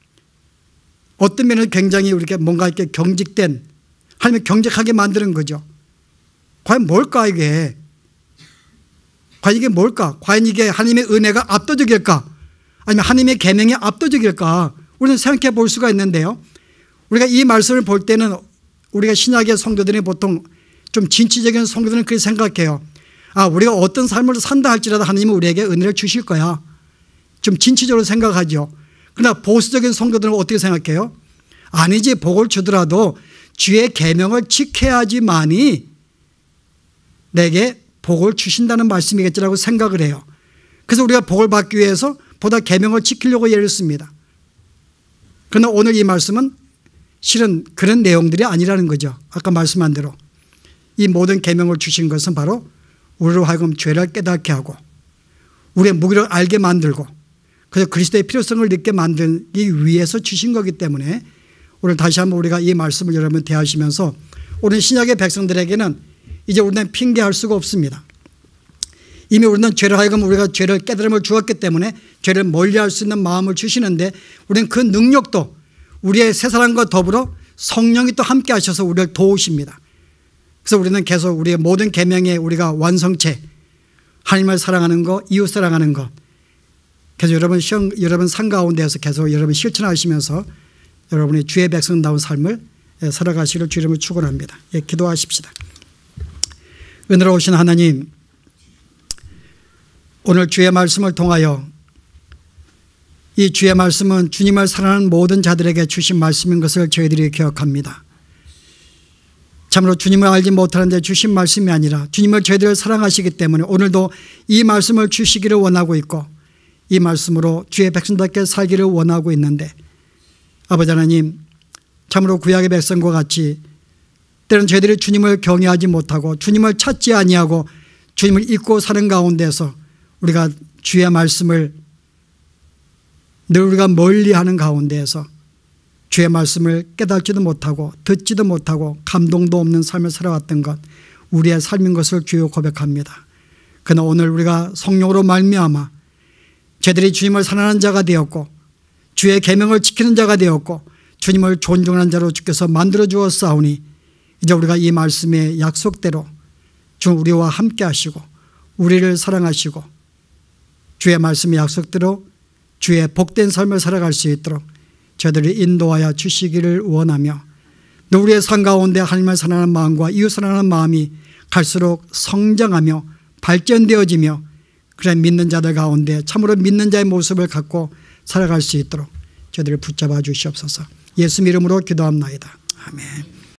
어떤 면은 굉장히 우리가 뭔가 이렇게 경직된, 하나님이 경직하게 만드는 거죠. 과연 뭘까 이게? 과연 이게 뭘까? 과연 이게 하나님의 은혜가 압도적일까? 아니면 하나님의 계명이 압도적일까? 우리는 생각해 볼 수가 있는데요. 우리가 이 말씀을 볼 때는 우리가 신약의 성도들이 보통 좀 진취적인 성도들은 그렇게 생각해요. 아, 우리가 어떤 삶을 산다 할지라도 하나님은 우리에게 은혜를 주실 거야. 좀 진취적으로 생각하죠. 그러나 보수적인 성도들은 어떻게 생각해요? 아니지, 복을 주더라도 주의 계명을 지켜야지만이 내게 복을 주신다는 말씀이겠지라고 생각을 해요. 그래서 우리가 복을 받기 위해서 보다 계명을 지키려고 애를 씁니다. 그러나 오늘 이 말씀은 실은 그런 내용들이 아니라는 거죠. 아까 말씀한 대로 이 모든 계명을 주신 것은 바로 우리로 하여금 죄를 깨닫게 하고 우리의 무기를 알게 만들고 그래서 그리스도의 필요성을 느끼게 만들기 위해서 주신 거기 때문에 오늘 다시 한번 우리가 이 말씀을 여러분 대하시면서 오늘 신약의 백성들에게는 이제 우리는 핑계할 수가 없습니다. 이미 우리는 죄를 하여금 우리가 죄를 깨달음을 주었기 때문에 죄를 멀리할 수 있는 마음을 주시는데 우리는 그 능력도 우리의 새 사람과 더불어 성령이 또 함께 하셔서 우리를 도우십니다. 그래서 우리는 계속 우리의 모든 계명의 우리가 완성체, 하나님을 사랑하는 것, 이웃 사랑하는 것, 계속 여러분 시험, 여러분 삶 가운데에서 계속 여러분 실천하시면서 여러분의 주의 백성다운 삶을 살아가시기를 주 이름으로 축원합니다. 예, 기도하십시다. 은혜로우신 하나님, 오늘 주의 말씀을 통하여 이 주의 말씀은 주님을 사랑하는 모든 자들에게 주신 말씀인 것을 저희들이 기억합니다. 참으로 주님을 알지 못하는 데 주신 말씀이 아니라 주님을 저희들을 사랑하시기 때문에 오늘도 이 말씀을 주시기를 원하고 있고 이 말씀으로 주의 백성답게 살기를 원하고 있는데 아버지 하나님, 참으로 구약의 백성과 같이 때로는 저희들이 주님을 경외하지 못하고 주님을 찾지 아니하고 주님을 잊고 사는 가운데서 우리가 주의 말씀을 늘 우리가 멀리하는 가운데에서 주의 말씀을 깨닫지도 못하고 듣지도 못하고 감동도 없는 삶을 살아왔던 것 우리의 삶인 것을 주여 고백합니다. 그러나 오늘 우리가 성령으로 말미암아 저희들이 주님을 사랑하는 자가 되었고 주의 계명을 지키는 자가 되었고 주님을 존중하는 자로 주께서 만들어 주었사오니 이제 우리가 이 말씀의 약속대로 주 우리와 함께 하시고 우리를 사랑하시고 주의 말씀의 약속대로 주의 복된 삶을 살아갈 수 있도록 저희들을 인도하여 주시기를 원하며 또 우리의 삶 가운데 하나님을 사랑하는 마음과 이웃 사랑하는 마음이 갈수록 성장하며 발전되어지며 그래 믿는 자들 가운데 참으로 믿는 자의 모습을 갖고 살아갈 수 있도록 저희들을 붙잡아 주시옵소서. 예수 이름으로 기도합나이다. 아멘.